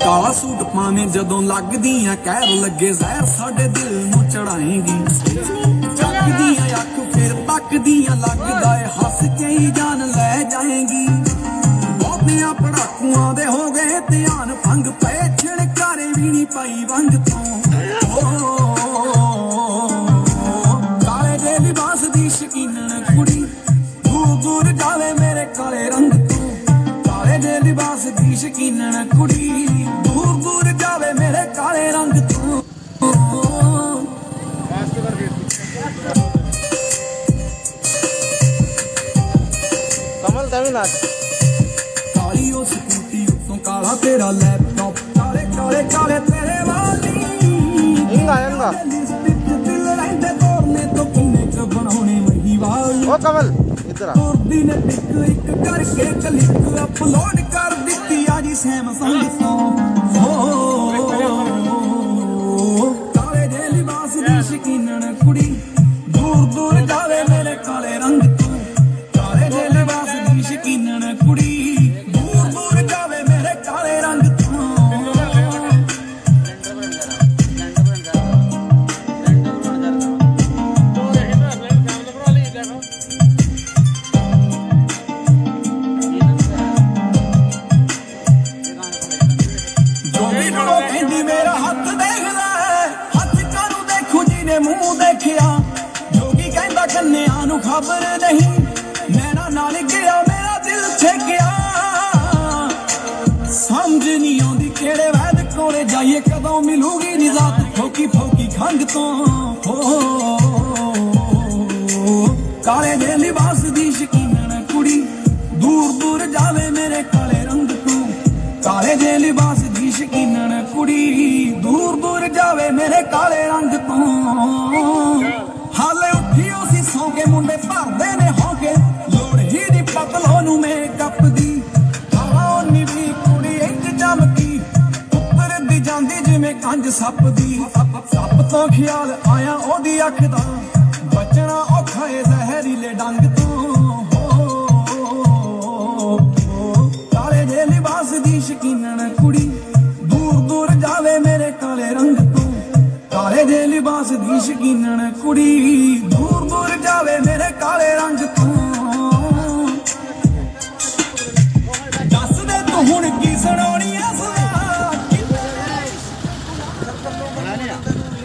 काला सूट पावे जदों लगदियां कहर लगे जहर साडे दिल नूं चढ़ाएगी चकदियां अख फिर तकदियां लगदा है हस के ही जान लै जाएगी बहुतियां पड़ाकुआं दे हो गए ध्यान भंग पे छिड़कारे भी नहीं पाई वंग तो काले दे लिबास दी शकीनन कुड़ी दूर दूर जावे मेरे काले रंग तो काले दे लिबास दी शकीनन कुड़ी दूर दूर जावे मेरे काले रंग तो कमल तमिलनाडु काली ओ स्कूटी उत्तों काला तेरा लैपटॉप काले काले काले तेरे वाली इंगा इंगा दिल रहंदे तोड़ने तो किन्ने च बनाउने वही वाली ओ कमल इधर आ तोड़दी ने पिक एक करके क्लिक अपलोड कर दित्ती आज सैमसंग तो काले दे लिबास दी शकीनन कुड़ी दूर दूर जावे मेरे काले रंग तो काले दे लिबास दी शकीनन कुड़ी दूर दूर जावे मेरे काले रंग तो मेरा हाथ देख लै हाथ कानू देखू जी ने मुंह देखिया जोगी कहंदा कन्या नू खबर नहीं नैना नाल गया मेरा दिल छेकिया समझ नहीं आउंदी केड़े वैद कोले जाइए कदों मिलूगी निजात फोकी फोकी खंग तो काले दे लिबास दी शकीनन कुड़ी दूर दूर जावे मेरे काले रंग तो काले दे लिबास दी शकीनन कुड़ी दूर दूर जावे मेरे काले रंग तो हाले उठियो सी सौ के मुंडे भरदे ने होके लोड़ ही दी पतलो नू मेकअप दी खानी भी कुड़ी इंज चमकी उपर दी जांदी जिवें कंज सप दी सप तो ख्याल आया ओदी अख दा बचना औखा है जहरीले डंग तो काले दे लिबास दी शकीनन कुड़ी दूर दूर जावे मेरे काले रंग तो काले दे लिबास दी शकीनन कुड़ी दूर दूर जावे मेरे काले रंग तो दस दे तू हुण की सुनाउणी ऐ सदा